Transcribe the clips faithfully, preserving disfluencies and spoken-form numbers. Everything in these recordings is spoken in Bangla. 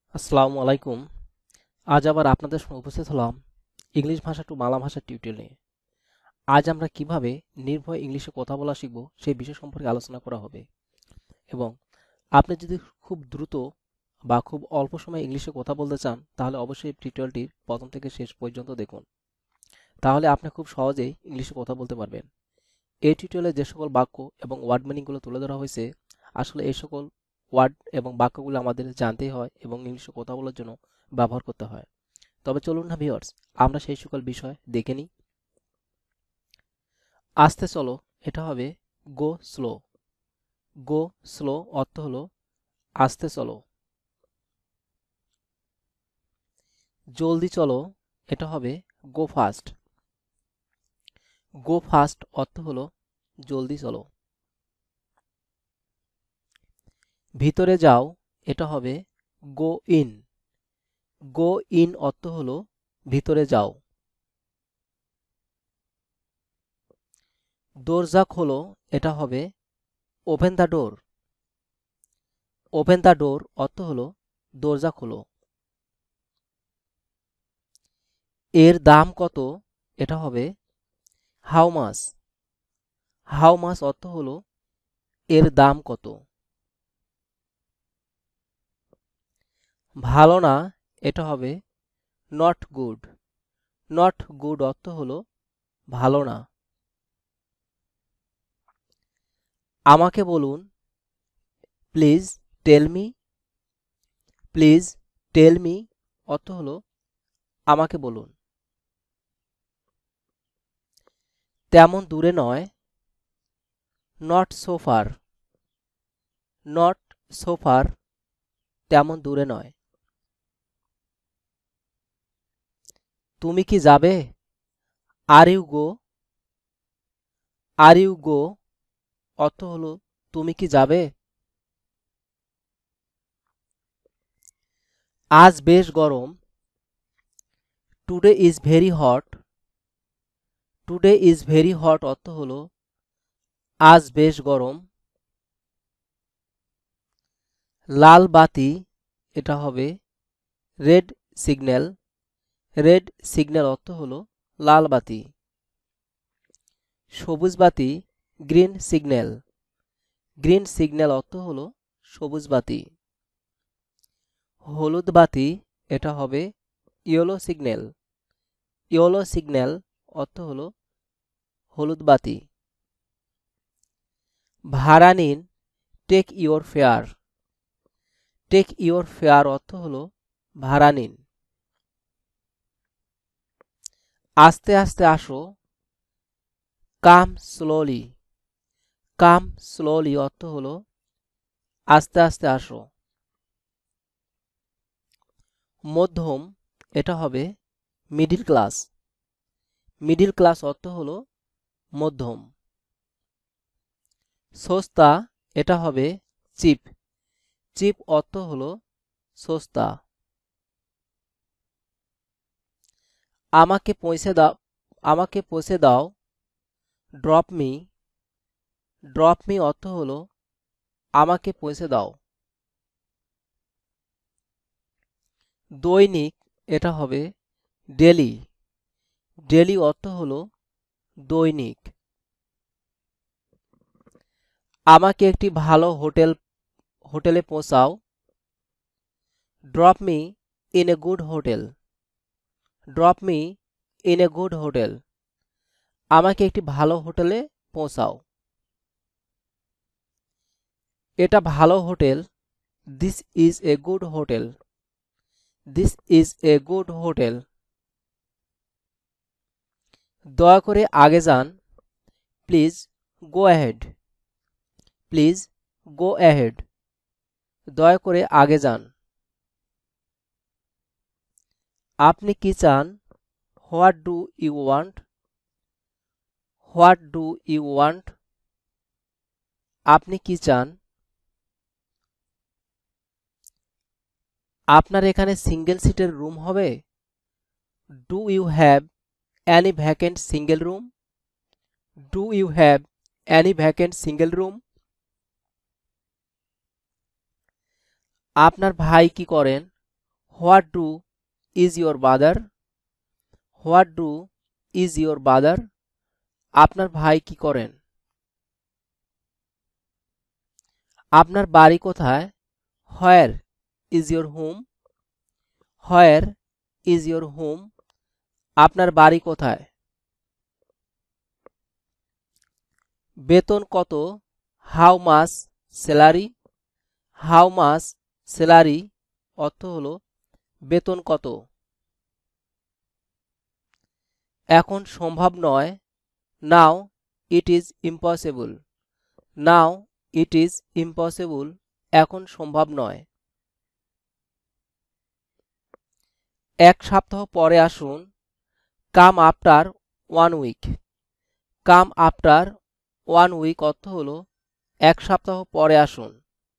আসসালামু আলাইকুম। আজ আবার আপনাদের সঙ্গে উপস্থিত হলাম ইংলিশ ভাষা টু বাংলা ভাষার টিউটোরিয়াল নিয়ে। আজ আমরা কিভাবে নির্ভয়ে ইংলিশে কথা বলা শিখব সেই বিষয় সম্পর্কে আলোচনা করা হবে। এবং আপনি যদি খুব দ্রুত বা খুব অল্প সময়ে ইংলিশে কথা বলতে চান তাহলে অবশ্যই টিউটোরিয়ালটির প্রথম থেকে শেষ পর্যন্ত দেখুন। তাহলে আপনি খুব সহজেই ইংলিশে কথা বলতে পারবেন। এই টিউটোরিয়ালে যে সকল বাক্য এবং ওয়ার্ড মিনিংগুলো তুলে ধরা হয়েছে, আসলে এই সকল ওয়ার্ড এবং বাক্যগুলো আমাদের জানতেই হয় এবং ইংলিশে কথা বলার জন্য ব্যবহার করতে হয়। তবে চলুন না ভিউয়ার্স, আমরা সেই সকল বিষয় দেখে নিই। আস্তে চলো, এটা হবে গো স্লো। গো স্লো অর্থ হলো আস্তে চলো। জলদি চলো, এটা হবে গো ফাস্ট। গো ফাস্ট অর্থ হলো জলদি চলো। ভিতরে যাও, এটা হবে গো ইন। গো ইন অর্থ হলো ভিতরে যাও। দরজা খোলো, এটা হবে open the door. Open the door অর্থ হলো দরজা খোলো। এর দাম কত, এটা হবে হাউ মাস। হাউ মাস অর্থ হলো এর দাম কত। ভালো না, এটা হবে নট গুড। নট গুড অর্থ হলো ভালো না। আমাকে বলুন, please tell me. Please tell me অর্থ হলো আমাকে বলুন। তেমন দূরে নয়, not so far. Not so far, তেমন দূরে নয়। তুমি কি যাবে? Are you go. Are you go অর্থ হলো তুমি কি যাবে? আজ বেশ গরম। Today is very hot. Today is very hot অর্থ হলো আজ বেশ গরম। লাল বাতি, এটা হবে রেড সিগন্যাল। রেড সিগন্যাল অর্থ হলো লাল বাতি। সবুজ বাতি, গ্রিন সিগন্যাল। গ্রিন সিগন্যাল অর্থ হলো সবুজ বাতি। হলুদ বাতি, এটা হবে ইয়েলো সিগন্যাল। ইয়েলো সিগন্যাল অর্থ হলো হলুদ বাতি। ভাড়া নিন, take your fare. Take your fare অর্থ হলো ভাড়া নিন। আস্তে আস্তে আসো, কাম স্লোলি। কাম স্লোলি অর্থ হলো আস্তে আস্তে আসো। মধ্যম, এটা হবে মিডিল ক্লাস। মিডিল ক্লাস অর্থ হলো মধ্যম। সস্তা, এটা হবে চিপ। চিপ অর্থ হলো সস্তা। আমাকে পৌঁছে দাও। আমাকে পৌঁছে দাও, ড্রপ মি। ড্রপ মি অর্থ হলো আমাকে পৌঁছে দাও। দৈনিক, এটা হবে ডেলি। ডেলি অর্থ হলো দৈনিক। আমাকে একটি ভালো হোটেল হোটেলে পৌঁছাও। Drop me in a good hotel. Drop me in a good hotel, আমাকে একটি ভালো হোটেলে পৌঁছাও। এটা ভালো hotel. This is a good hotel. This is a good hotel. দয়া করে আগে যান, please go ahead. Please go ahead, দয়া করে আগে যান। আপনি কি চান? What do you want? What do you want, আপনি কি চান? আপনার এখানে সিঙ্গেল সিটের রুম হবে? Do you have any vacant single room? Do you have any vacant single room? আপনার ভাই কি করেন? What do is your brother? What do is your brother? আপনার ভাই কি করেন? আপনার বাড়ি কোথায়? Where is your home? Where is your home? আপনার বাড়ি কোথায়? বেতন কত? How much salary? How much salary অর্থ হলো বেতন কত? এখন সম্ভব নয়। Now it is impossible. Now it is impossible এখন সম্ভব নয়। এক সপ্তাহ পরে আসুন। Come after one week. Come after one week অর্থ হলো এক সপ্তাহ পরে আসুন।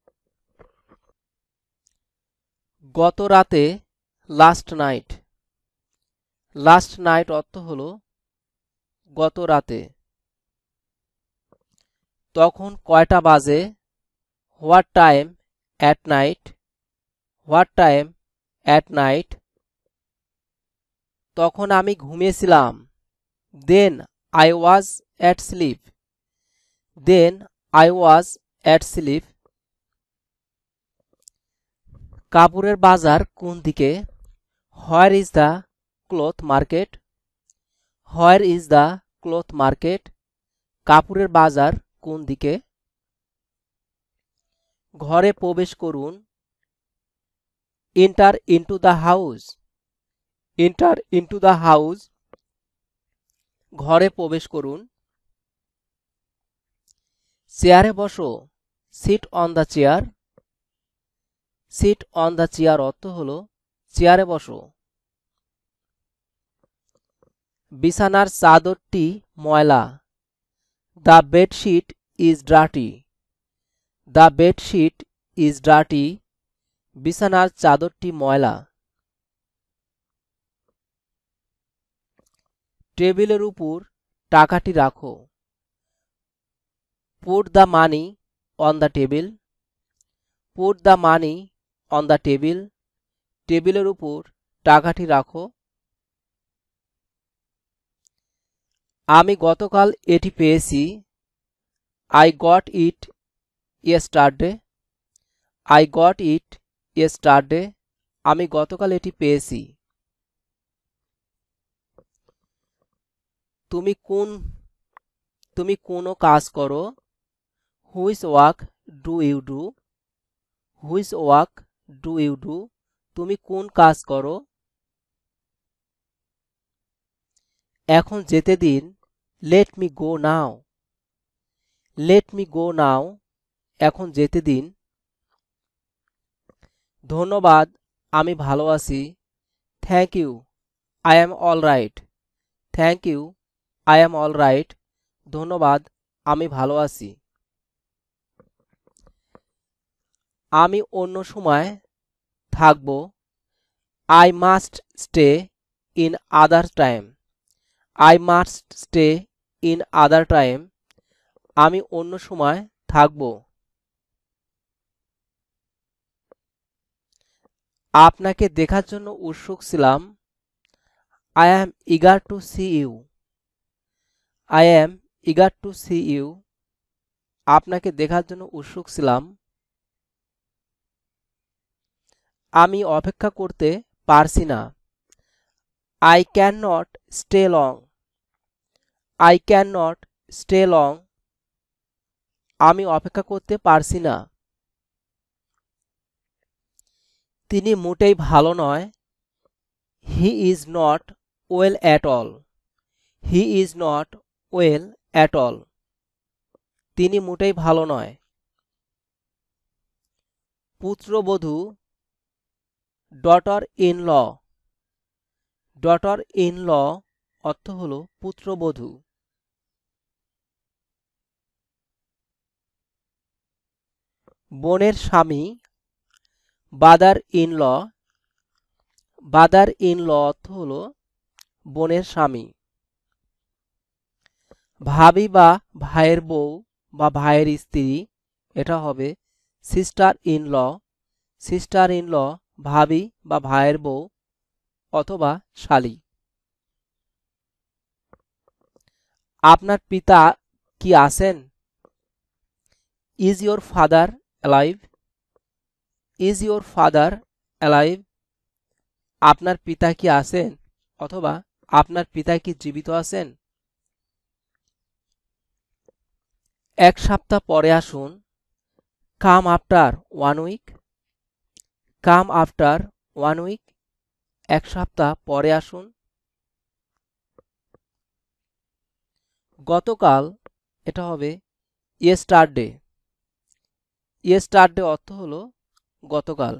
গত রাতে লাস্ট নাইট। লাস্ট নাইট অর্থ হলো গত রাতে। তখন কয়টা বাজে? What time at night? What time at night? তখন আমি ঘুমিয়েছিলাম। Then I was at sleep. Then I was at sleep. কাপড়ের বাজার কোন দিকে? Where is the cloth market? Where is the cloth market? কাপড়ের বাজার কোন দিকে? ঘরে প্রবেশ করুন। Enter into the house. Enter into the house ঘরে প্রবেশ করুন। চেয়ারে বসো। Sit on the chair. Sit on the chair অর্থ হলো চেয়ারে বসো। বিছানার চাদরটি ময়লা। The bedsheet is dirty. The bedsheet is dirty বিছানার চাদরটি ময়লা। টেবিলের উপর টাকাটি রাখো। Put the money on the table. Put the money on the table টেবিলের উপর টাকাটি রাখো। আমি গতকাল এটি পেয়েছি। I got it yesterday. I got it yesterday আমি গতকাল এটি পেয়েছি। তুমি কোন তুমি কোনো কাজ করো? Which work do you do? Which work do you do তুমি কোন কাজ করো? এখন যেতে দিন। Let me go now. Let me go now এখন যেতে দিন। ধন্যবাদ, আমি ভালো আছি। Thank you, I am all right. Thank you, I am all right ধন্যবাদ, আমি ভালো আছি। আমি অন্য সময় থাকব। I must stay in other time. I must stay in other time আমি অন্য সময় থাকব। আপনাকে দেখার জন্য উৎসুক ছিলাম। I am eager to see you. I am eager to see you আপনাকে দেখার জন্য উৎসুক ছিলাম। আমি অপেক্ষা করতে পারছি না। I can not stay long. I can not stay long আমি অপেক্ষা করতে পারছি না। তিনি মোটেই ভালো নয়। He is not well at all. He is not well at all তিনি মোটেই ভালো নয়। পুত্রবধূ daughter in law. Daughter in law অর্থ হলো পুত্রবধূ। বোনের স্বামী বাদার in law. Bother in law অর্থ হলো বোনের স্বামী। ভাবি বা ভাইয়ের বউ বা ভাইয়ের স্ত্রী এটা হবে sister in law. Sister in law ভাবি বা ভাইয়ের বউ অথবা শালী। আপনার পিতা কি আছেন? Is your father alive? Is your father alive? আপনার পিতা কি আছেন অথবা আপনার পিতা কি জীবিত আছেন? এক সপ্তাহ পরে আসুন। Come after one week. Come after one week. এক সপ্তাহ পরে আসুন। গতকাল, এটা হবে ইয়েস্টারডে। ইয়েস্টারডে অর্থ হলো গতকাল।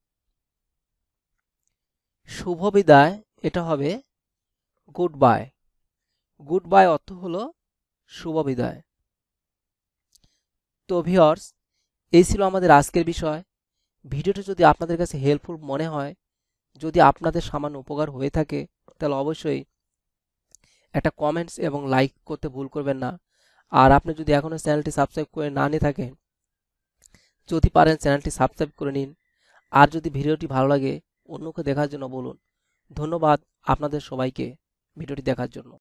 শুভ বিদায়, এটা হবে গুড বাই। গুড বাই অর্থ হলো শুভ বিদায়। তো ভিউয়ার্স, এই ছিল আমাদের আজকের বিষয়। ভিডিওটি যদি আপনাদের কাছে হেল্পফুল মনে হয়, যদি আপনাদের সামান্য উপকার হয়ে থাকে, তাহলে অবশ্যই একটা কমেন্টস এবং লাইক করতে ভুল করবেন না। আর আপনি যদি এখনও চ্যানেলটি সাবস্ক্রাইব করে না নিয়ে থাকেন, যদি পারেন চ্যানেলটি সাবস্ক্রাইব করে নিন। আর যদি ভিডিওটি ভালো লাগে, অন্যকে দেখার জন্য বলুন। ধন্যবাদ আপনাদের সবাইকে ভিডিওটি দেখার জন্য।